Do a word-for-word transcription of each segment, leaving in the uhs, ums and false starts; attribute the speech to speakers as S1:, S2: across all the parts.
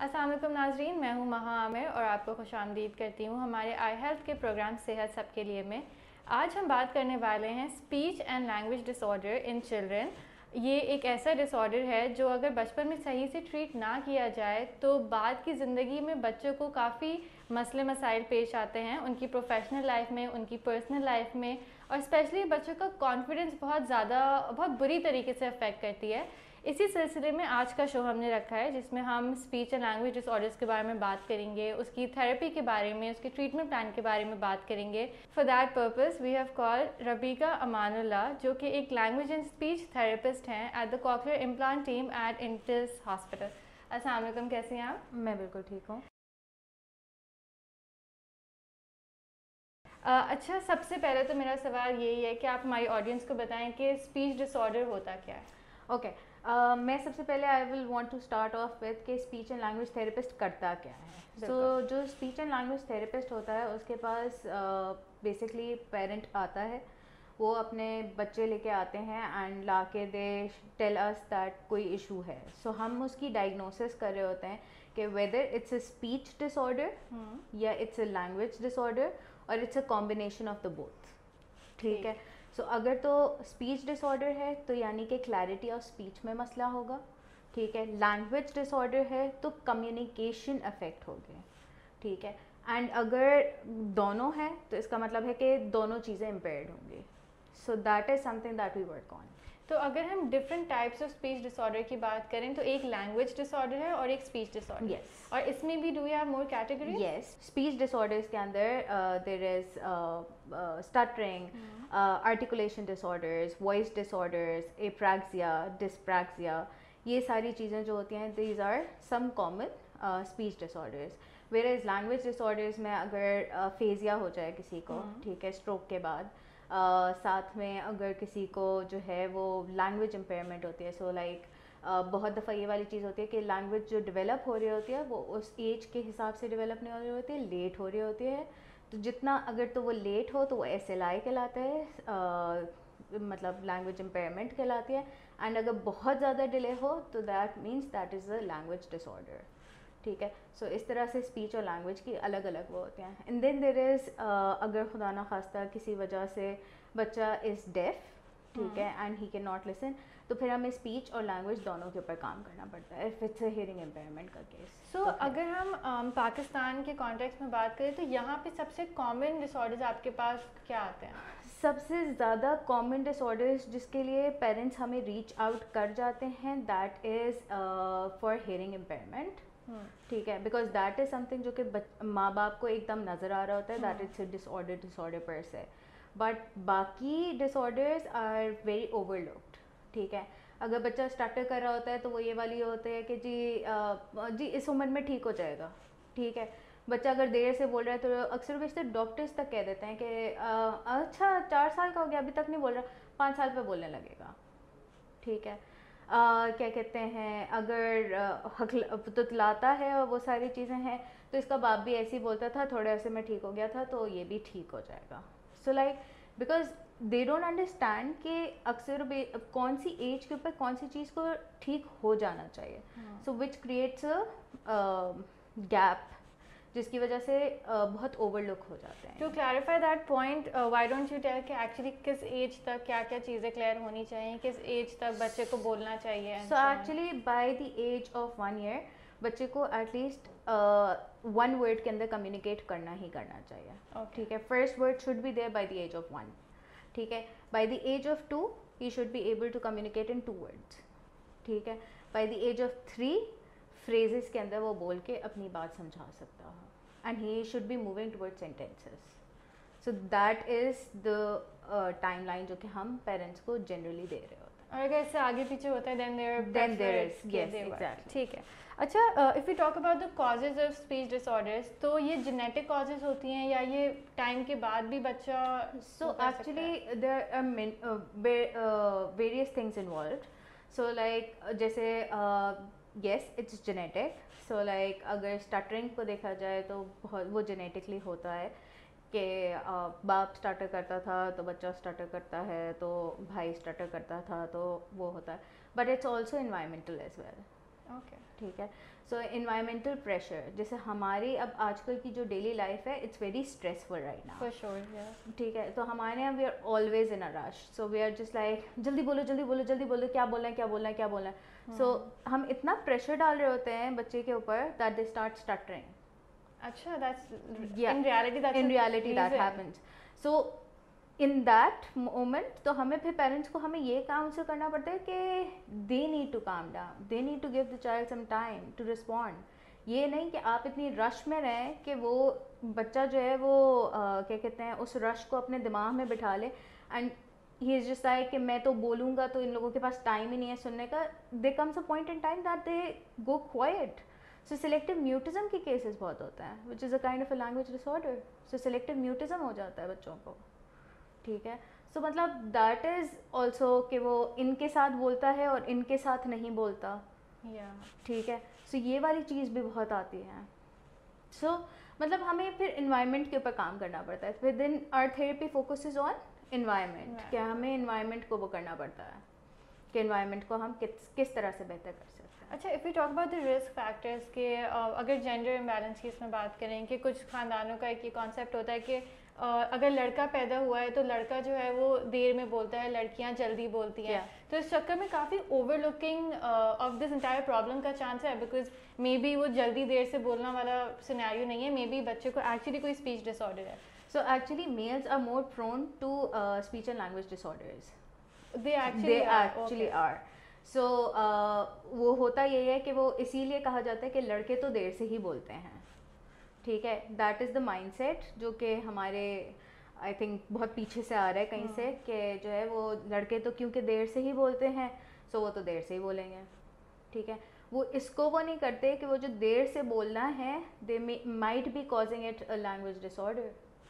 S1: अस्सलाम वालेकुम नाजरीन, मैं हूँ महा आमिर और आपको खुश आमदीद करती हूँ हमारे आई हेल्थ के प्रोग्राम सेहत सबके लिए में। आज हम बात करने वाले हैं speech and language disorder in children. ये एक ऐसा डिसऑर्डर है जो अगर बचपन में सही से ट्रीट ना किया जाए तो बाद की ज़िंदगी में बच्चों को काफ़ी मसले मसाइल पेश आते हैं, उनकी प्रोफेशनल लाइफ में, उनकी पर्सनल लाइफ में, और स्पेशली बच्चों का कॉन्फिडेंस बहुत ज़्यादा बहुत बुरी तरीके से अफेक्ट करती है। इसी सिलसिले में आज का शो हमने रखा है जिसमें हम स्पीच एंड लैंग्वेज डिसऑर्डर्स के बारे में बात करेंगे, उसकी थेरेपी के बारे में, उसके ट्रीटमेंट प्लान के बारे में बात करेंगे। For that purpose we have called Rabika Amanullah, जो कि एक लैंग्वेज एंड स्पीच थेरेपिस्ट हैं at the cochlear implant team at Indus hospital. अस्सलाम वालेकुम, कैसी हैं आप?
S2: मैं बिल्कुल ठीक हूँ।
S1: uh, अच्छा, सबसे पहले तो मेरा सवाल यही है कि आप हमारी ऑडियंस को बताएं कि स्पीच डिसऑर्डर होता क्या है।
S2: Okay okay. uh, मैं सबसे पहले I will want to start off with कि स्पीच एंड लैंग्वेज थेरेपिस्ट करता क्या है। सो so, जो स्पीच एंड लैंग्वेज थेरेपिस्ट होता है उसके पास बेसिकली uh, पेरेंट आता है, वो अपने बच्चे लेके आते हैं एंड ला के दे टेल अस दैट कोई इशू है। सो so, हम उसकी डायग्नोसिस कर रहे होते हैं कि whether it's a speech disorder या इट्स अ लैंग्वेज डिसऑर्डर और it's a combination of the both. ठीक है। सो so, अगर तो स्पीच डिसऑर्डर है तो यानी कि क्लैरिटी ऑफ स्पीच में मसला होगा। ठीक है। लैंग्वेज डिसऑर्डर है तो कम्युनिकेशन अफेक्ट हो गए। ठीक है। एंड अगर दोनों है तो इसका मतलब है कि दोनों चीज़ें इम्पेयर्ड होंगी। So that is something that we work on.
S1: तो अगर हम different types of speech disorder की बात करें तो एक लैंग्वेज डिसऑर्डर है और एक स्पीच डिसऑर्डर।
S2: यस।
S1: और इसमें भी do you have more category?
S2: Yes. Speech disorders के अंदर there is stuttering, articulation disorders, voice disorders, apraxia, dyspraxia, ये सारी चीज़ें जो होती हैं these are some common speech disorders. Where is language disorders में अगर फेजिया uh, हो जाए किसी को, ठीक है, स्ट्रोक के बाद, Uh, साथ में अगर किसी को जो है वो लैंग्वेज इम्पेयरमेंट होती है, so so like like, uh, बहुत दफ़ा ये वाली चीज़ होती है कि लैंग्वेज जो डेवलप हो रही होती है वो उस एज के हिसाब से डेवलप नहीं हो रही होती है, लेट हो रही होती है। तो जितना अगर तो वो लेट हो तो वो एस एल आई कहलाता है, uh, मतलब लैंग्वेज इम्पेयरमेंट कहलाती है। एंड अगर बहुत ज़्यादा डिले हो तो that means that is a language disorder. ठीक है। सो so, इस तरह से स्पीच और लैंग्वेज की अलग अलग वो होते हैं। एंड देन देर इज़ अगर खुदा ना खास्ता किसी वजह से बच्चा इज़ डेफ, ठीक है, and he can not listen, तो फिर हमें स्पीच और लैंग्वेज दोनों के ऊपर काम करना पड़ता है if it's a hearing impairment का केस।
S1: सो अगर हम um, पाकिस्तान के कॉन्टेक्स्ट में बात करें तो यहाँ पे सबसे कॉमन डिसऑर्डर्स आपके पास क्या आते हैं?
S2: सबसे ज़्यादा कॉमन डिसऑर्डर्स जिसके लिए पेरेंट्स हमें रीच आउट कर जाते हैं that is for hearing impairment. ठीक है। बिकॉज दैट इज़ समथिंग जो कि माँ बाप को एकदम नज़र आ रहा होता है that it's a disorder disorder पर से, बट बाकी डिसऑर्डर्स आर वेरी ओवरलुक्ड। ठीक है। अगर बच्चा स्टार्टर कर रहा होता है तो वो ये वाली होते हैं कि जी आ, जी इस उम्र में ठीक हो जाएगा। ठीक है। बच्चा अगर देर से बोल रहा है तो अक्सर बेशतर डॉक्टर्स तक कह देते हैं कि आ, अच्छा चार साल का हो गया अभी तक नहीं बोल रहा, पाँच साल पे बोलने लगेगा। ठीक है। Uh, क्या कहते हैं, अगर तुतलाता है और वो सारी चीज़ें हैं तो इसका बाप भी ऐसे ही बोलता था थोड़े अरसे में ठीक हो गया था तो ये भी ठीक हो जाएगा। So like because they don't understand कि अक्सर कौन सी एज के ऊपर कौन सी चीज़ को ठीक हो जाना चाहिए। सो विच क्रिएट्स अ गैप जिसकी वजह से uh, बहुत ओवरलुक हो जाते हैं।
S1: To clarify that point, why don't you tell कि एक्चुअली किस एज तक क्या क्या चीज़ें क्लियर होनी चाहिए, किस एज तक बच्चे को बोलना चाहिए?
S2: So actually by the age of one year बच्चे को एटलीस्ट वन वर्ड के अंदर कम्युनिकेट करना ही करना चाहिए।
S1: okay.
S2: ठीक है। First word should be there by the age of one. ठीक है। By the age of two he should be able to communicate in two words. ठीक है। By the age of three phrases के अंदर वो बोल के अपनी बात समझा सकता है and he should be moving towards sentences. So that is the timeline जो कि हम पेरेंट्स को जनरली दे रहे होते हैं।
S1: और अगर इससे आगे पीछे होता है then there
S2: then there is yes exactly.
S1: ठीक है। अच्छा, if you talk about the causes of speech disorders, तो ये जेनेटिक कॉजेज होती हैं या ये टाइम के बाद भी बच्चा?
S2: So actually there are various things involved. So like जैसे yes it's genetic. So like अगर स्टटरिंग को देखा जाए तो बहुत वो जेनेटिकली होता है कि बाप स्टार्टर करता था तो बच्चा स्टार्टर करता है, तो भाई स्टार्टर करता था तो वो होता है, but it's also environmental as well.
S1: Okay
S2: ٹھیک ہے. سو انوائرمنٹل پریشر, جیسے ہماری اب آج کل کی جو ڈیلی لائف ہے it's very stressful right now.
S1: For sure.
S2: ٹھیک ہے, تو ہمارے یہاں we are always in a rush, so we are just like جلدی بولو جلدی بولو جلدی بولو, کیا بولنا ہے کیا بولنا ہے کیا بولنا ہے. سو ہم اتنا پریشر ڈال رہے ہوتے ہیں بچے کے اوپر دیٹ دے اسٹارٹ اسٹٹرنگ.
S1: اچھا, that's in reality that's
S2: in reality that happens. So in that moment تو ہمیں پھر پیرنٹس کو ہمیں یہ کاؤنسل کرنا پڑتا ہے کہ they need to calm down, they need to give the child some time to respond. یہ نہیں کہ آپ اتنی رش میں رہیں کہ وہ بچہ جو ہے وہ کیا کہتے ہیں اس رش کو اپنے دماغ میں بٹھا لے and he is just like کہ میں تو بولوں گا تو ان لوگوں کے پاس ٹائم ہی نہیں ہے سننے کا. They comes a point in time that they go quiet. So selective mutism کے کیسز بہت ہوتے ہیں which is a kind of a language disorder. So selective mutism ہو جاتا ہے بچوں کو. ٹھیک ہے, سو مطلب دیٹ از آلسو کہ وہ ان کے ساتھ بولتا ہے اور ان کے ساتھ نہیں بولتا. ٹھیک ہے, سو یہ والی چیز بھی بہت آتی ہے. سو مطلب ہمیں پھر انوائرمنٹ کے اوپر کام کرنا پڑتا ہے. پھر then our therapy focuses on environment, کہ ہمیں انوائرمنٹ کو وہ کرنا پڑتا ہے کہ انوائرمنٹ کو ہم کس کس طرح سے بہتر کر سکتے ہیں.
S1: اچھا, if you talk about the risk factors کہ اگر جینڈر امبیلنس کی اس میں بات کریں کہ کچھ خاندانوں کا ایک یہ کانسیپٹ ہوتا ہے کہ اگر لڑکا پیدا ہوا ہے تو لڑکا جو ہے وہ دیر میں بولتا ہے, لڑکیاں جلدی بولتی ہیں. تو اس چکر میں کافی overlooking of this entire problem کا چانس ہے, بیکاز مے بی وہ جلدی دیر سے بولنا والا سینیریو نہیں ہے, مے بی بچے کو ایکچولی کوئی اسپیچ ڈس آرڈر ہے.
S2: So actually males are more prone to speech and language disorders.
S1: They
S2: they actually are. So وہ ہوتا یہ ہے کہ وہ اسی لیے کہا جاتا ہے کہ لڑکے تو دیر سے ہی بولتے ہیں. ٹھیک ہے, that is the mindset جو کہ ہمارے آئی تھنک بہت پیچھے سے آ رہا ہے کہیں سے, کہ جو ہے وہ لڑکے تو کیونکہ دیر سے ہی بولتے ہیں سو وہ تو دیر سے ہی بولیں گے. ٹھیک ہے, وہ اس کو وہ نہیں کرتے کہ وہ جو دیر سے بولنا ہے they might be causing it a language disorder.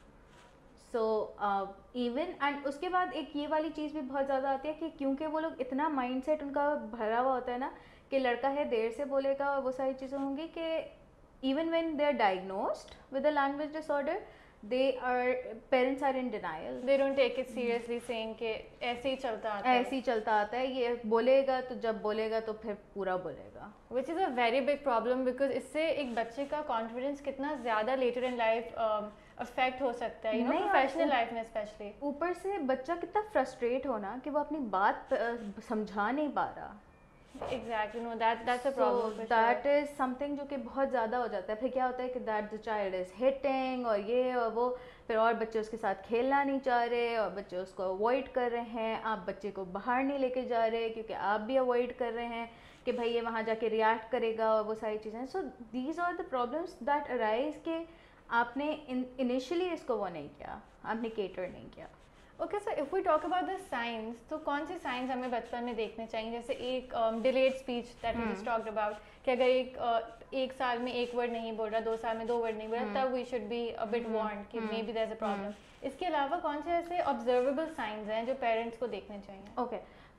S2: So even and اس کے بعد ایک یہ والی چیز بھی بہت زیادہ آتی ہے کہ کیونکہ وہ لوگ اتنا مائنڈ سیٹ ان کا بھرا ہوا ہوتا ہے نا کہ لڑکا ہے دیر سے بولے گا, اور وہ ساری چیزیں ہوں گی کہ even when they are diagnosed with a language disorder they are parents are in denial.
S1: They don't take it seriously, saying کہ ایسے ہی چلتا آتا ہے
S2: ایسے ہی چلتا آتا ہے, یہ بولے گا تو جب بولے گا تو پھر پورا بولے گا,
S1: which is a very big problem because اس سے ایک بچے کا کانفیڈینس کتنا زیادہ لیٹر ان لائف افیکٹ ہو سکتا ہے, یو نو پروفیشنل لائف میں اسپیشلی.
S2: اوپر سے بچہ کتنا فرسٹریٹ ہونا کہ وہ اپنی بات سمجھا نہیں پا رہا.
S1: Exactly, no, that that's a problem.
S2: So that is something جو کہ بہت زیادہ ہو جاتا ہے. پھر کیا ہوتا ہے کہ that the child is hitting اور یہ اور وہ, پھر اور بچے اس کے ساتھ کھیلنا نہیں چاہ رہے اور بچے اس کو اوائڈ کر رہے ہیں. آپ بچے کو باہر نہیں لے کے جا رہے کیونکہ آپ بھی اوائڈ کر رہے ہیں کہ بھائی یہ وہاں جا کے ریئیکٹ کرے گا اور وہ ساری چیزیں. So these are the problems that arise کہ آپ نے انیشلی اس کو وہ نہیں کیا, آپ نے کیٹر نہیں کیا.
S1: Okay, so if we talk about the signs, تو کون سی سائنس ہمیں بچپن میں دیکھنے چاہیے؟ جیسے ایک delayed speech that we just talked about, کہ اگر ایک ایک سال میں ایک ورڈ نہیں بول رہا, دو سال میں دو ورڈ نہیں بول رہا, تب we should be a bit warned کہ may be there is a problem. اس کے علاوہ کون سے ایسے آبزرویبل سائنس ہیں جو پیرنٹس کو دیکھنے چاہیے؟
S2: Okay,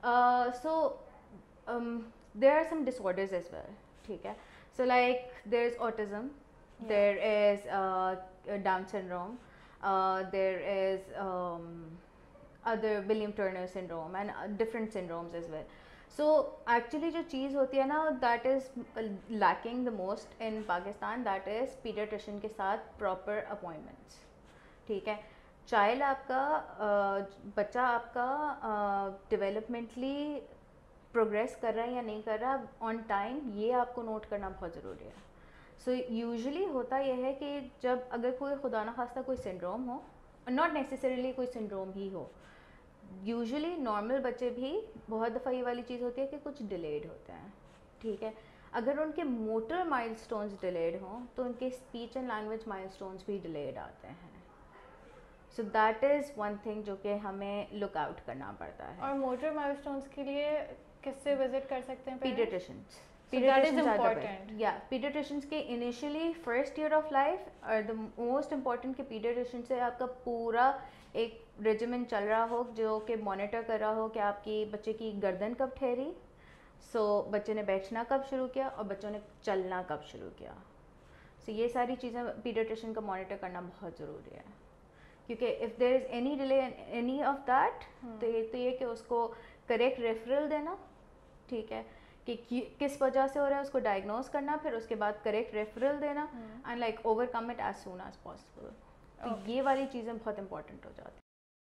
S2: so there are some disorders as well. ٹھیک ہے, so like there is autism, there is down syndrome, there is other William Turner syndrome and uh, different syndromes as well. So actually جو چیز ہوتی ہے نا that is lacking the most in Pakistan, that is pediatrician کے ساتھ proper appointments. ٹھیک ہے, child آپ کا بچہ آپ کا ڈیولپمنٹلی پروگریس کر رہا ہے یا نہیں کر رہا آن ٹائم, یہ آپ کو نوٹ کرنا بہت ضروری ہے. سو یوزلی ہوتا یہ ہے کہ جب اگر کوئی خدا نخواستہ کوئی سنڈروم ہو, ناٹ نیسیسریلی کوئی سنڈروم ہی ہو, یوزلی نارمل بچے بھی بہت دفعہ یہ والی چیز ہوتی ہے کہ کچھ ڈیلیڈ ہوتے ہیں. ٹھیک ہے, اگر ان کے موٹر مائل اسٹونس ڈیلیڈ ہوں تو ان کے speech and language milestones بھی ڈیلیڈ آتے ہیں. So that is one thing جو کہ ہمیں لک آؤٹ کرنا پڑتا ہے.
S1: اور موٹر مائل اسٹونس کے لیے کس سے وزٹ کر سکتے ہیں؟
S2: پیڈیاٹریشنس.
S1: یا
S2: پیڈیاٹریشنس کے initially first year of life اور دا موسٹ امپورٹنٹ کہ پیڈیاٹریشن سے آپ کا پورا ایک ریجیمنٹ چل رہا ہو جو کہ مانیٹر کر رہا ہو کہ آپ کی بچے کی گردن کب ٹھہری, سو بچے نے بیٹھنا کب شروع کیا اور بچوں نے چلنا کب شروع کیا. سو یہ ساری چیزیں پیڈیاٹریشن کا مانیٹر کرنا بہت ضروری ہے, کیونکہ if there is any delay any of that تو یہ تو یہ کہ اس کو کریکٹ ریفرل دینا. ٹھیک ہے, کہ کس وجہ سے ہو رہا ہے، اس کو ڈائگنوز کرنا، پھر اس کے بعد کریکٹ ریفرل دینا and like overcome it as soon as possible. تو یہ والی چیزیں بہت امپورٹنٹ ہو جاتی ہیں.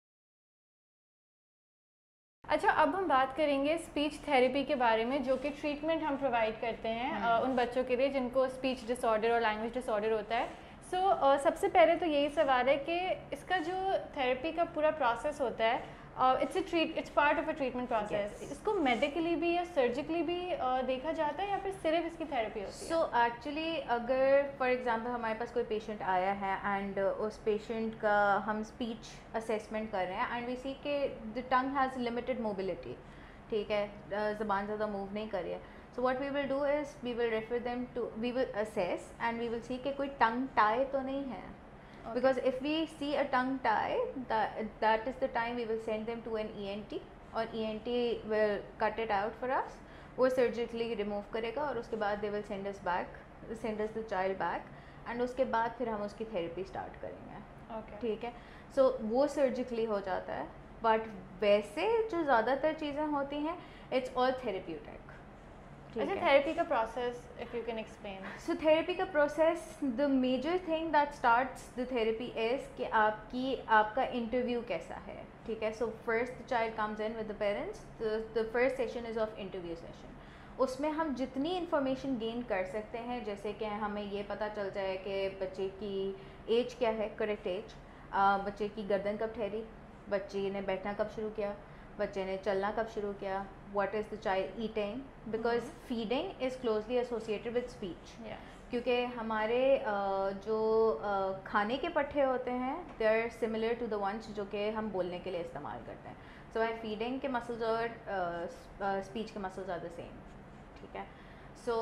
S1: اچھا اب ہم بات کریں گے اسپیچ تھیراپی کے بارے میں، جو کہ ٹریٹمنٹ ہم پرووائڈ کرتے ہیں ان بچوں کے لیے جن کو اسپیچ ڈس آرڈر اور لینگویج ڈس آرڈر ہوتا ہے. سو سب سے پہلے تو یہی سوال ہے کہ اس کا جو تھیراپی کا پورا پروسیس ہوتا ہے it's a treat it's part of a treatment process. اس کو میڈیکلی بھی یا سرجیکلی بھی دیکھا جاتا ہے یا پھر صرف اس کی تھیراپی ہوتی ہے؟
S2: سو ایکچولی اگر فار ایگزامپل ہمارے پاس کوئی پیشنٹ آیا ہے اینڈ اس پیشنٹ کا ہم اسپیچ اسیسمنٹ کر رہے ہیں اینڈ وی سی کہ the tongue has limited mobility, ٹھیک ہے، زبان زیادہ موو نہیں کر رہی ہے. So what we will do is we will refer them to, we will assess and we will see کہ کوئی tongue tie تو نہیں ہے. Okay. Because if we see a tongue tie, that, that is the time we will send them to an E N T اور E N T will cut it out for us. وہ surgically remove کرے گا اور اس کے بعد they will send us back, send us the child back and اس کے بعد پھر ہم اس کی therapy start کریں گے.
S1: Okay.
S2: ٹھیک ہے. So وہ surgically ہو جاتا ہے. بٹ ویسے جو زیادہ تر چیزیں ہوتی ہیں اٹس آل تھیراپیوٹک.
S1: اچھا تھیراپی کا process if you can explain.
S2: So therapy کا process, the major thing that starts the therapy is کہ آپ کی آپ کا انٹرویو کیسا ہے. ٹھیک ہے. So first the child comes in with the parents. The first session is of interview session. اس میں ہم جتنی انفارمیشن گین کر سکتے ہیں، جیسے کہ ہمیں یہ پتہ چل جائے کہ بچے کی ایج کیا ہے، کریکٹ ایج، بچے کی گردن کب ٹھہری، بچے نے بیٹھنا کب شروع کیا، بچے نے چلنا کب شروع کیا، what is the child eating, because feeding is closely associated with speech. کیونکہ ہمارے جو کھانے کے پٹھے ہوتے ہیں they are similar to the ones جو کہ ہم بولنے کے لیے استعمال کرتے ہیں. سو بائی فیڈنگ کے مسلز اور اسپیچ کے مسلز آر دا سیم. ٹھیک ہے. سو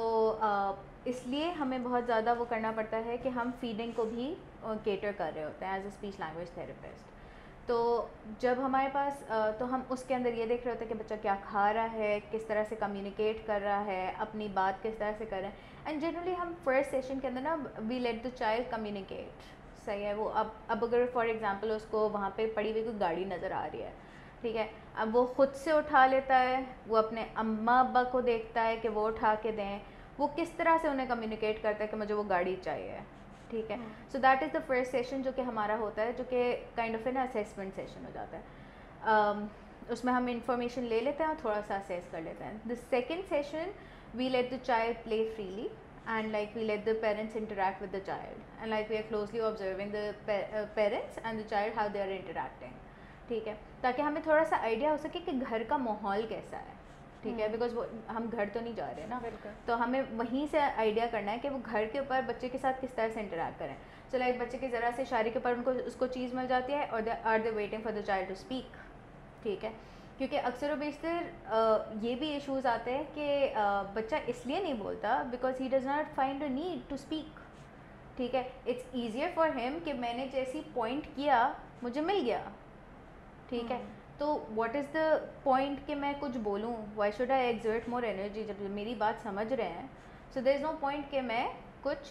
S2: اس لیے ہمیں بہت زیادہ وہ کرنا پڑتا ہے کہ ہم فیڈنگ کو بھی کیٹر کر رہے ہوتے ہیں as a speech language therapist. تو جب ہمارے پاس تو ہم اس کے اندر یہ دیکھ رہے ہوتے ہیں کہ بچہ کیا کھا رہا ہے، کس طرح سے کمیونیکیٹ کر رہا ہے، اپنی بات کس طرح سے کر رہے ہیں. اینڈ جنرلی ہم فرسٹ سیشن کے اندر نا we let the child communicate. صحیح ہے. وہ اب اب اگر فار ایگزامپل اس کو وہاں پہ پڑی ہوئی کوئی گاڑی نظر آ رہی ہے، ٹھیک ہے، اب وہ خود سے اٹھا لیتا ہے، وہ اپنے اماں ابا کو دیکھتا ہے کہ وہ اٹھا کے دیں، وہ کس طرح سے انہیں کمیونیکیٹ کرتا ہے کہ مجھے وہ گاڑی چاہیے. ٹھیک ہے. So that is the first session جو کہ ہمارا ہوتا ہے، جو کہ kind of an assessment session ہو جاتا ہے. اس میں ہم انفارمیشن لے لیتے ہیں اور تھوڑا سا اسیس کر لیتے ہیں. The second session we let the child play freely and like we let the parents interact with the child and like we are closely observing the parents and the child how they are interacting. ٹھیک ہے. تاکہ ہمیں تھوڑا سا idea ہو سکے کہ گھر کا ماحول کیسا ہے. ٹھیک ہے. بیکاز وہ ہم گھر تو نہیں جا رہے نا، تو ہمیں وہیں سے آئیڈیا کرنا ہے کہ وہ گھر کے اوپر بچے کے ساتھ کس طرح سے انٹریکٹ کریں. سو لائک بچے کے ذرا سے اشارے کے اوپر ان کو اس کو چیز مل جاتی ہے اور are they waiting for the child to speak. ٹھیک ہے. کیونکہ اکثر و بیشتر یہ بھی ایشوز آتے ہیں کہ بچہ اس لیے نہیں بولتا because he does not find a need to speak. ٹھیک ہے. اٹس ایزیئر فار ہیم کہ میں نے جیسی پوائنٹ کیا مجھے مل گیا. ٹھیک ہے. تو واٹ از دا پوائنٹ کہ میں کچھ بولوں، why should I exert more energy جب میری بات سمجھ رہے ہیں. سو دیر از نو پوائنٹ کہ میں کچھ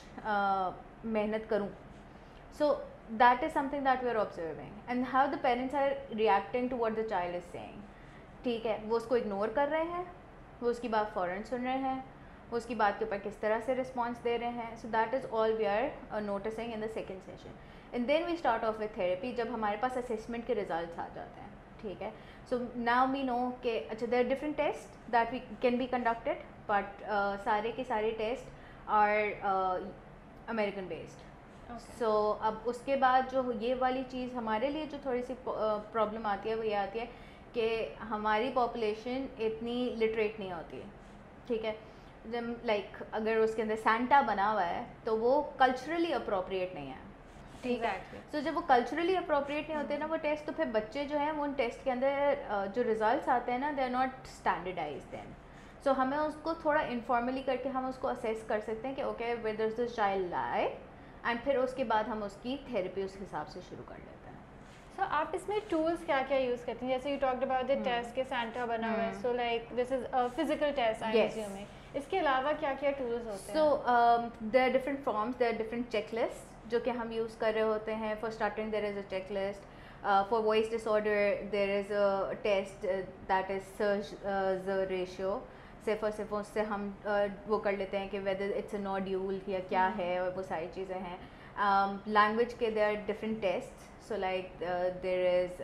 S2: محنت کروں. So that is something that we are observing and how the parents are reacting to what the child is saying. ٹھیک ہے. وہ اس کو اگنور کر رہے ہیں، وہ اس کی بات فوراً سن رہے ہیں، وہ اس کی بات کے اوپر کس طرح سے رسپانس دے رہے ہیں. So that is all we are noticing in the second session. And then we start off with therapy جب ہمارے پاس اسیسمنٹ کے ریزلٹس آ جاتے ہیں. ٹھیک ہے. سو ناؤ وی نو کہ اچھا there are different test that we can be conducted but سارے کے سارے test are American based. So اب اس کے بعد جو یہ والی چیز ہمارے لیے جو تھوڑی سی پرابلم آتی ہے وہ یہ آتی ہے کہ ہماری پاپولیشن اتنی لٹریٹ نہیں ہوتی ہے. ٹھیک ہے. جب لائک اگر اس کے اندر سینٹا بنا ہوا ہے تو وہ کلچرلی اپروپریٹ نہیں ہے. ٹھیک ہے. تو جب وہ کلچرلی اپروپریٹ نہیں ہوتے نا وہ ٹیسٹ، تو پھر بچے جو ہیں وہ ان ٹیسٹ کے اندر جو ریزلٹس آتے ہیں نا they are not standardise then. سو ہمیں اس کو تھوڑا انفارملی کر کے ہم اس کو اسیس کر سکتے ہیں کہ okay where does this child lie, and پھر اس کے بعد ہم اس کی تھیراپی اس حساب سے شروع کر لیتے ہیں.
S1: سو آپ اس میں ٹولس کیا کیا یوز کرتے ہیں؟ جیسے you talked about the test کے سینٹا بنا ہوا ہے، so like this is physical test I am assuming. اس کے علاوہ کیا کیا ٹولس ہوتے ہیں؟
S2: So there are different forms, there are different checklist جو کہ ہم یوز کر رہے ہوتے ہیں. For stuttering there is a checklist. For voice disorder there is a test that is سرج ریشیو. صرف اور صرف اس سے ہم وہ کر لیتے ہیں کہ ویدر اٹس اے نوڈیول یا کیا ہے, اور وہ ساری چیزیں ہیں. لینگویج کے there are different test, so like there is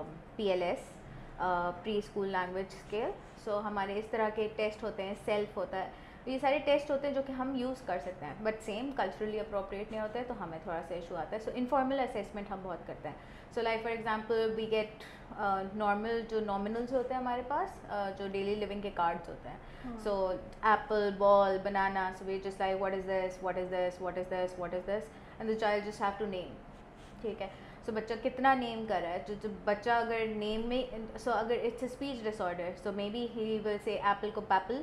S2: P L S, pre school language scale. So ہمارے اس طرح کے ٹیسٹ ہوتے ہیں, سیلف ہوتا ہے, یہ سارے ٹیسٹ ہوتے ہیں جو کہ ہم یوز کر سکتے ہیں, بٹ سیم کلچرلی اپروپریٹ نہیں ہوتے, تو ہمیں تھوڑا سا ایشو آتا ہے. سو انفارمل اسیسمنٹ ہم بہت کرتے ہیں. So like for example we get normal جو نامنلز ہوتے ہیں ہمارے پاس, جو ڈیلی لیونگ کے کارڈز ہوتے ہیں. So apple, ball, banana, so we just like what is this, what is this, what is this, what is this, and the child just have to name. ٹھیک ہے, سو بچہ کتنا نیم کر رہا ہے, جو جو بچہ اگر نیم میں, سو اگر it's a speech disorder, so may be he ول سے ایپل کو پیپل.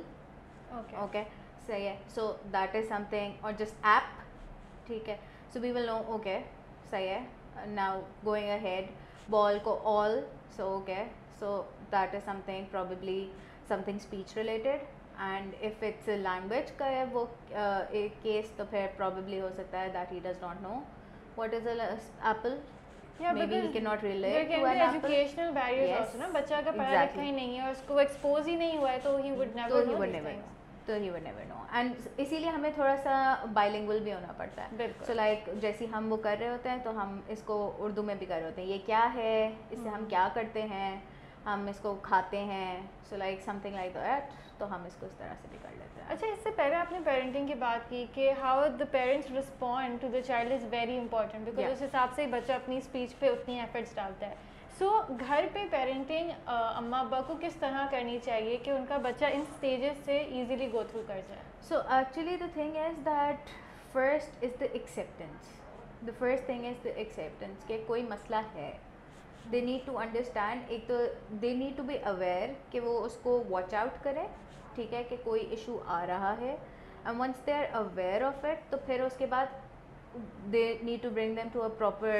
S2: اوکے, صحیح ہے. So that is some thing, اور جسٹ ایپ. ٹھیک ہے, سو وی ول نو, اوکے صحیح ہے. ناؤ گوئنگ اے ہیڈ, بال کو آل, so okay, so that is some thing probably some thing speech related. And if it's language کا ہے وہ ایک کیس, تو پھر پرابیبلی ہو سکتا ہے that he does not know what is an apple.
S1: Yeah,
S2: maybe he cannot relate
S1: there can
S2: to an
S1: be
S2: apple.
S1: educational barriers
S2: Yes,
S1: also, نا بچہ اگر پڑھا لکھا ہی نہیں ہے اور اس کو ایکسپوز ہی نہیں ہوا ہے تو he would never know these things.
S2: تو ہی would never know. and اسی لیے ہمیں تھوڑا سا bilingual بھی ہونا پڑتا ہے.
S1: بالکل.
S2: so like جیسے ہم وہ کر رہے ہوتے ہیں تو ہم اس کو اردو میں بھی کر رہے ہوتے ہیں, یہ کیا ہے, اس سے ہم کیا کرتے ہیں, ہم اس کو کھاتے ہیں, so like something like that, تو ہم اس کو اس طرح سے بھی کر لیتے ہیں.
S1: اچھا, اس سے پہلے آپ نے پیرنٹنگ کی بات کی کہ how the parents respond to the child is very important, because اس حساب سے بچہ اپنی اسپیچ پہ اتنی ایفرٹس ڈالتا ہے. سو گھر پہ پیرنٹنگ اماں ابا کو کس طرح کرنی چاہیے کہ ان کا بچہ ان اسٹیجز سے ایزیلی گو تھرو کر جائے؟
S2: So actually the thing is that first is the acceptance. The first thing is the acceptance کہ کوئی مسئلہ ہے. دے نیڈ ٹو انڈرسٹینڈ, ایک تو they need to be aware کہ وہ اس کو واچ آؤٹ کرے. ٹھیک ہے, کہ کوئی ایشو آ رہا ہے, and once they are aware of it, تو پھر اس کے بعد they need to bring them to a proper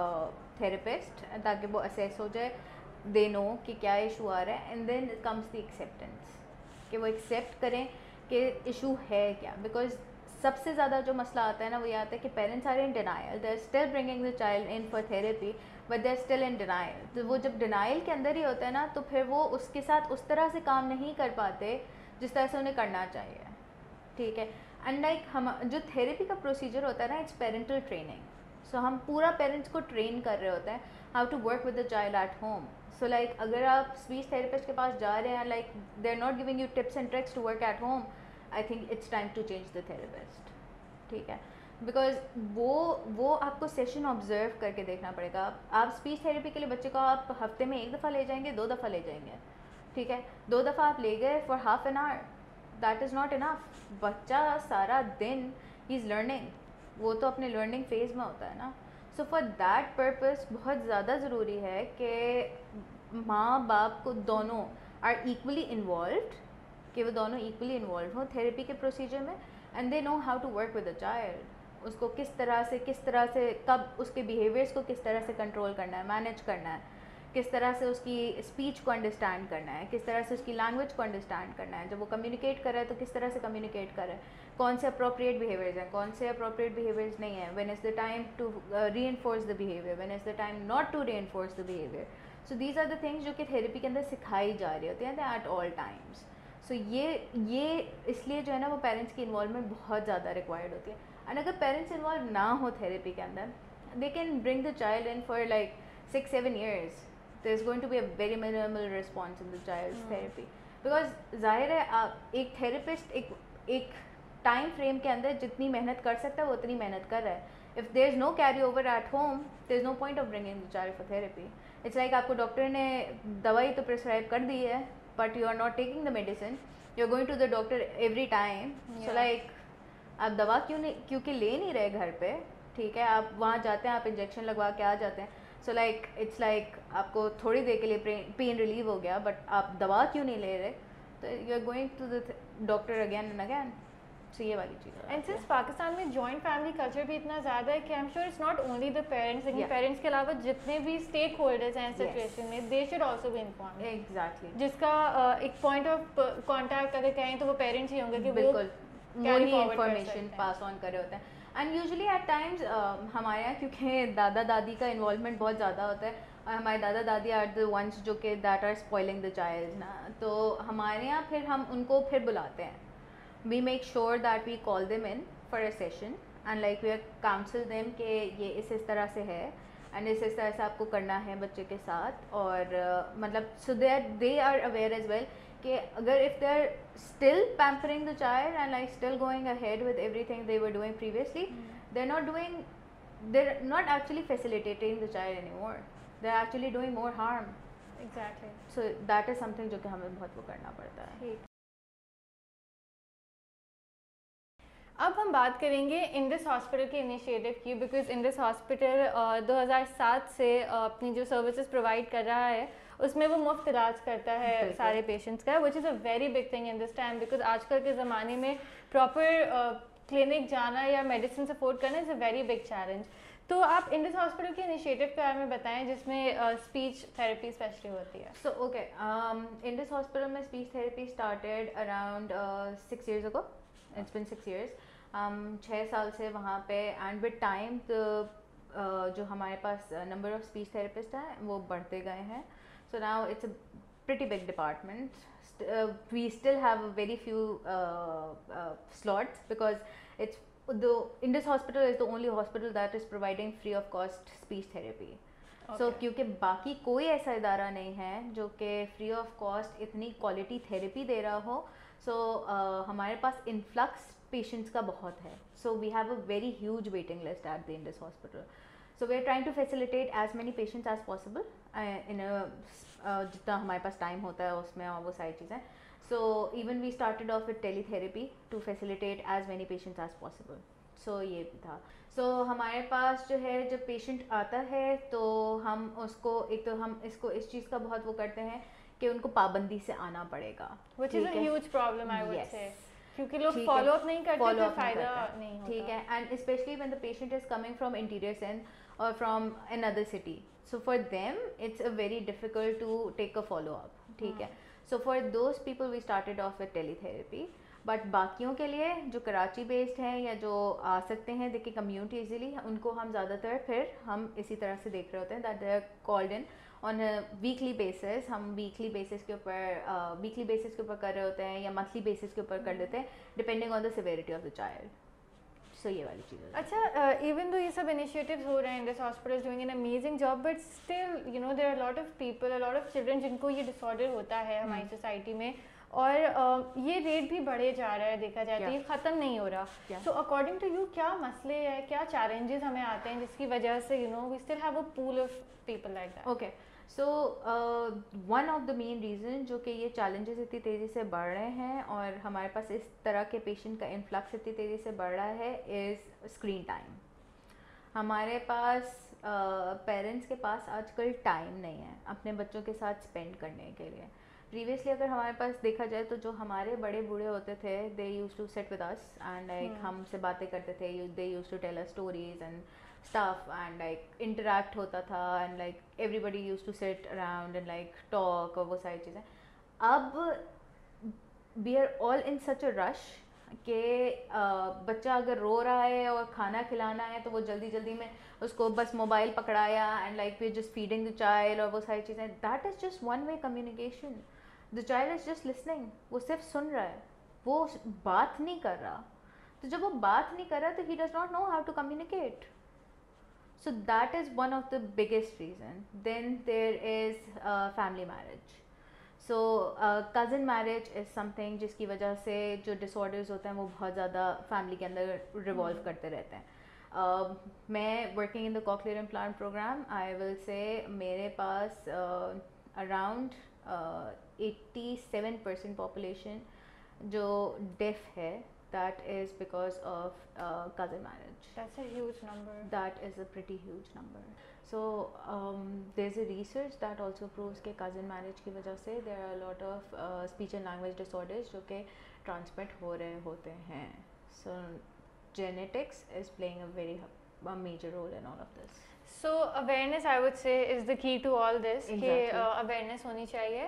S2: therapist تاکہ وہ اسیس ہو جائے, دے نو کہ کیا ایشو آ رہا ہے. And then comes the acceptance, کہ وہ ایکسیپٹ کریں کہ ایشو ہے کیا. بیکاز سب سے زیادہ جو مسئلہ آتا ہے نا وہ یہ آتا ہے کہ parents are in denial, they are still bringing the child in for therapy, but they are still in denial. تو وہ جب ڈینائل کے اندر ہی ہوتا ہے نا, تو پھر وہ اس کے ساتھ اس طرح سے کام نہیں کر پاتے جس طرح سے انہیں کرنا چاہیے. ٹھیک ہے, اینڈ لائک ہم جو تھیراپی کا پروسیجر ہوتا ہے نا, اٹس پیرنٹل ٹریننگ. سو ہم پورا پیرنٹس کو ٹرین کر رہے ہوتے ہیں how to work with the child at home. So like اگر آپ اسپیچ تھراپسٹ کے پاس جا رہے ہیں, like they are not giving you tips and tricks to work at home, I think it's time to change the therapist. ٹھیک ہے, because وہ وہ آپ کو سیشن آبزرو کر کے دیکھنا پڑے گا. آپ اسپیچ تھراپی کے لیے بچے کو آپ ہفتے میں ایک دفعہ لے جائیں گے, دو دفعہ لے جائیں گے. ٹھیک ہے, دو دفعہ آپ لے گئے for half an hour, that is not enough. بچہ سارا دن ہی از لرننگ, وہ تو اپنے لرننگ فیز میں ہوتا ہے نا. سو فار دیٹ پرپز بہت زیادہ ضروری ہے کہ ماں باپ کو دونوں آر ایکولی انوالوڈ, کہ وہ دونوں ایکولی انوالو ہوں تھراپی کے پروسیجر میں, and they know how to work with a child. اس کو کس طرح سے کس طرح سے کب اس کے بیہیویئرس کو کس طرح سے کنٹرول کرنا ہے, مینیج کرنا ہے, کس طرح سے اس کی اسپیچ کو انڈرسٹینڈ کرنا ہے, کس طرح سے اس کی لینگویج کو انڈرسٹینڈ کرنا ہے. جب وہ کمیونیکیٹ کر رہا ہے تو کس طرح سے کمیونیکیٹ کر رہا ہے, کون سے اپروپریٹ بیہیویئرز ہیں, کون سے اپروپریٹ بیہیویئرز نہیں ہیں, when is the time to reinforce the behaviour, when is the time not to reinforce the behaviour. So these are the things جو کہ تھراپی کے اندر سکھائی جا رہی ہوتی ہیں ایٹ آل ٹائمس. سو یہ یہ اس لیے جو ہے نا وہ پیرنٹس کی انوالومنٹ بہت زیادہ ریکوائرڈ ہوتی ہے. اینڈ اگر پیرنٹس انوالو نہ ہو تھراپی کے اندر, they can bring the child in for like six seven years, there is going to be a very minimal response in the child's therapy, because ظاہر ہے آپ ایک تھراپسٹ ایک ایک ٹائم فریم کے اندر جتنی محنت کر سکتا ہے وہ اتنی محنت کر رہا ہے. if there is no carry over at home, there is no point of bringing the child for therapy. it's like آپ کو ڈاکٹر نے دوائی تو پرسکرائب کر دی ہے, but you are not taking the medicine, you are going to the doctor every time. so like آپ دوا کیوں نہیں کیونکہ لے نہیں رہے گھر پہ, ٹھیک ہے, آپ وہاں جاتے ہیں, آپ انجیکشن لگوا کے آ جاتے ہیں. سو لائک اٹس لائک آپ کو تھوڑی دیر کے لیے پین ریلیو ہو گیا, بٹ آپ دوا کیوں نہیں لے رہے, تو you are going to the doctor again and again. So یہ والی چیز.
S1: اینڈ سنس پاکستان میں جوائنٹ فیملی کلچر بھی اتنا زیادہ ہے کہ I am sure it's not only the parents, لیکن پیرنٹس کے علاوہ جتنے بھی اسٹیک ہولڈرز ہیں سچویشن میں, they should also be informed.
S2: Exactly,
S1: جس کا ایک پوائنٹ آف کانٹیکٹ اگر کہیں تو وہ پیرنٹس ہی ہوں گے کہ
S2: بالکل وہی انفارمیشن پاس آن کرے ہوتے ہیں. اینڈ یوزلی ایٹ ٹائمز ہمارے یہاں کیونکہ دادا دادی کا انوالومنٹ بہت زیادہ ہوتا ہے, اور ہمارے دادا دادی آر دا ونس جو کہ that are spoiling the child نا. تو ہمارے یہاں پھر ہم ان کو پھر بلاتے ہیں. We make sure that we call them in for a session and like we are counsel them کہ یہ اس اس طرح سے ہے اینڈ اس اس طرح سے آپ کو کرنا ہے بچے کے ساتھ. اور مطلب so they are they are aware as well کہ اگر if they are still pampering the child and like still going ahead with everything they were doing previously, they are not doing they are not actually facilitating the child anymore, they are actually doing more harm.
S1: Exactly.
S2: So that is something جو کہ ہمیں بہت وہ کرنا پڑتا ہے.
S1: اب ہم بات کریں گے انڈس ہاسپٹل کے انیشیٹو کی, بیکاز انڈس ہاسپٹل دو ہزار سات سے اپنی جو سروسز پرووائڈ کر رہا ہے اس میں وہ مفت علاج کرتا ہے سارے پیشنٹس کا, which is a very big thing in this time, because آج کل کے زمانے میں پراپر کلینک جانا یا میڈیسن افورڈ کرنا is a very big challenge. تو آپ انڈس ہاسپٹل کے انیشیٹو کے بارے میں بتائیں جس میں اسپیچ تھراپی اسپیشلی ہوتی ہے.
S2: سو اوکے, انڈس ہاسپٹل میں speech therapy started around six years ago. It's been six years. ہم چھ سال سے وہاں پہ, اینڈ ود ٹائم جو ہمارے پاس نمبر آف اسپیچ تھراپسٹ ہیں وہ بڑھتے گئے ہیں. So now it's a pretty big department. We still have a very few slots because it's the Indus Hospital is the only hospital that is providing free of cost speech therapy. So کیونکہ باقی کوئی ایسا ادارہ نہیں ہے جو کہ free of cost اتنی کوالٹی تھیراپی دے رہا ہو. سو ہمارے پاس انفلکس پیشنٹس کا بہت ہے. So we have a very huge waiting list at the Indus hospital. So we are trying to facilitate as many patients as possible ان جتنا ہمارے پاس ٹائم ہوتا ہے اس میں, اور وہ ساری چیزیں. So even we started off with teletherapy to facilitate as many patients as possible. So یہ بھی تھا. سو ہمارے پاس جو ہے جب پیشنٹ آتا ہے تو ہم اس کو ایک تو ہم اس کو اس چیز کا بہت وہ کرتے ہیں کہ ان کو پابندی سے آنا پڑے گا,
S1: which is a huge problem I would say, کیونکہ لوگ فالو اپ نہیں کرتے تو فائدہ نہیں ہوتا.
S2: ٹھیک ہے, and especially when the patient is coming from interior Sindh or from another city, so for them it's a very difficult to take a follow up. ٹھیک ہے. So for those people we started off with teletherapy. But باقیوں کے لیے جو Karachi based ہیں یا جو آ سکتے ہیں دیکھیں کمیونٹی ایزیلی, ان کو ہم زیادہ تر پھر ہم اسی طرح سے دیکھ رہے ہوتے ہیں that they are called in on a weekly basis. ہم ویکلی بیسس کے اوپر ویکلی بیسس کے اوپر کر رہے ہوتے ہیں یا منتھلی بیسس کے اوپر کر دیتے ہیں depending on the severity of the child. So یہ والی چیز.
S1: اچھا, ایون دو یہ سب انیشیٹیوز ہو رہے ہیں, Indus hospital is doing an amazing job, but still you know there are lot of people, lot of children جن کو یہ ڈس آرڈر ہوتا ہے ہماری سوسائٹی میں, اور یہ ریٹ بھی بڑھے جا رہا ہے, دیکھا جاتا ہے یہ ختم نہیں ہو رہا. سو اکارڈنگ ٹو یو کیا مسئلے ہیں, کیا چیلنجز ہمیں آتے ہیں جس کی وجہ سے you know we still have a pool of people like that.
S2: Okay, so one of the main reason جو کہ یہ چیلنجز اتنی تیزی سے بڑھ رہے ہیں اور ہمارے پاس اس طرح کے پیشنٹ کا انفلکس اتنی تیزی سے بڑھ رہا ہے از اسکرین ٹائم. ہمارے پاس پیرنٹس کے پاس آج کل ٹائم نہیں ہے اپنے بچوں کے ساتھ اسپینڈ کرنے کے لیے. پریویسلی اگر ہمارے پاس دیکھا جائے تو جو ہمارے بڑے بوڑھے ہوتے تھے they use to sit with us and like ہم سے باتیں کرتے تھے, they use to tell us stories and stuff and like interact ہوتا تھا and like everybody used to sit around and like talk اور وہ ساری چیزیں. اب we are all in such a rush کہ بچہ اگر رو رہا ہے اور کھانا کھلانا ہے تو وہ جلدی جلدی میں اس کو بس موبائل پکڑایا and like we're just feeding the child اور وہ ساری چیزیں. that is just one way communication. the child is just listening. وہ صرف سن رہا ہے, وہ بات نہیں کر رہا. تو جب وہ بات نہیں کر رہا تو he does not know how to communicate. So that is one of the biggest reason. Then there is uh, family marriage. So uh, cousin marriage is something جس کی وجہ سے جو disorders ہوتے ہیں وہ بہت زیادہ family کے اندر revolve کرتے رہتے ہیں. uh, میں working in the cochlear implant program, I will say میرے پاس uh, around uh, eighty-seven percent population جو deaf ہے, that is because of uh, cousin marriage.
S1: That's a huge number.
S2: That is a pretty huge number. So um, there's a research that also proves کہ cousin marriage کی وجہ سے there are a lot of uh, speech and language disorders جو کہ transmit ہو رہے ہوتے ہیں. So genetics is playing a very a major role in all of this.
S1: So awareness I would say is the key to all this. کہ uh, awareness ہونی چاہیے.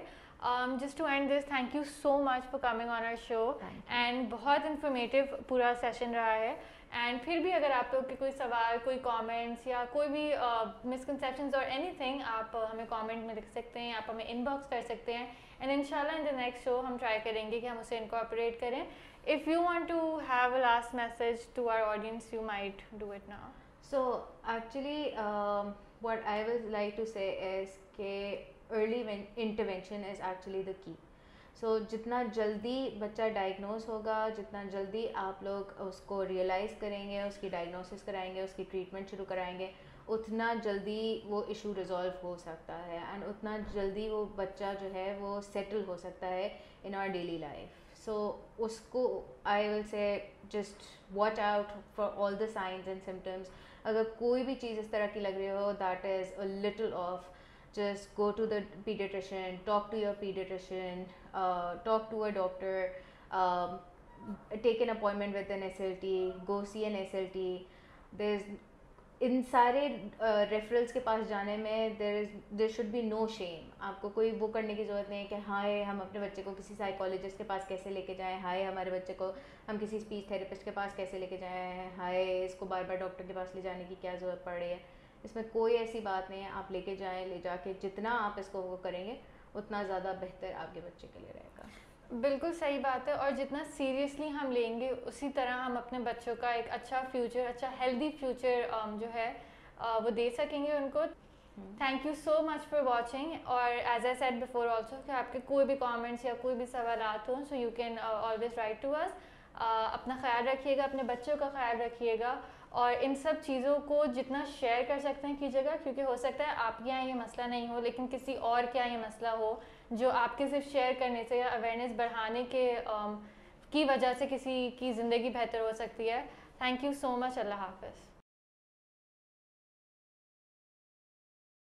S1: Just to end this, thank you so much for coming on our show, and بہت informative پورا session رہا ہے. And پھر بھی اگر آپ لوگ کے کوئی سوال, کوئی کامنٹس یا کوئی بھی مسکنسیپشنز اور اینی تھنگ, آپ ہمیں کامنٹ میں لکھ سکتے ہیں, آپ ہمیں ان باکس کر سکتے ہیں. اینڈ ان شاء اللہ ان دا نیکسٹ شو ہم ٹرائی کریں گے کہ ہم اسے انکارپوریٹ کریں. If you want to have a last message to our audience, you might do it now.
S2: So actually, um, what I would like to say is that early intervention is actually the key. So جتنا جلدی بچہ diagnose ہوگا, جتنا جلدی آپ لوگ اس کو realise کریں گے, اس کی ڈائگنوسس کرائیں گے, اس کی ٹریٹمنٹ شروع کرائیں گے, اتنا جلدی وہ ایشو ریزالو ہو سکتا ہے, اینڈ اتنا جلدی وہ بچہ جو ہے وہ سیٹل ہو سکتا ہے ان آور ڈیلی لائف. سو اس کو I will say just watch out for all the signs and symptoms. اگر کوئی بھی چیز اس طرح کی لگ رہی ہو, that is a little off, just go to the pediatrician, talk to your pediatrician, uh, talk to a doctor, um, take an appointment with an S L T, go see an S L T. There's ان سارے referrals کے پاس جانے میں دیر از there should be نو شیم. آپ کو کوئی وہ کرنے کی ضرورت نہیں ہے کہ ہائے ہم اپنے بچے کو کسی سائیکالوجسٹ کے پاس کیسے لے کے جائیں, ہائے ہمارے بچے کو ہم کسی اسپیچ تھراپسٹ کے پاس کیسے لے کے جائیں, ہائے اس کو بار بار ڈاکٹر کے پاس لے جانے کی کیا ضرورت پڑ رہی ہے. اس میں کوئی ایسی بات نہیں ہے. آپ لے کے جائیں, لے جا کے جتنا آپ اس کو وہ کریں گے اتنا زیادہ بہتر آپ کے بچے کے لیے رہے گا.
S1: بالکل صحیح بات ہے, اور جتنا سیریسلی ہم لیں گے اسی طرح ہم اپنے بچوں کا ایک اچھا فیوچر, اچھا ہیلدی فیوچر جو ہے وہ دے سکیں گے ان کو. Thank you so much for watching, اور as I said before also کہ آپ کے کوئی بھی کامنٹس یا کوئی بھی سوالات ہوں, so you can always write to us. اپنا خیال رکھیے گا, اپنے بچوں کا خیال رکھیے گا, اور ان سب چیزوں کو جتنا شیئر کر سکتے ہیں کیجیے گا, کیونکہ ہو سکتا ہے آپ کے یہاں یہ مسئلہ نہیں ہو لیکن کسی اور کے یہاں یہ مسئلہ ہو, جو آپ کے صرف شیئر کرنے سے یا اویئرنیس بڑھانے کے کی وجہ سے کسی کی زندگی بہتر ہو سکتی ہے. تھینک یو سو مچ. اللہ حافظ.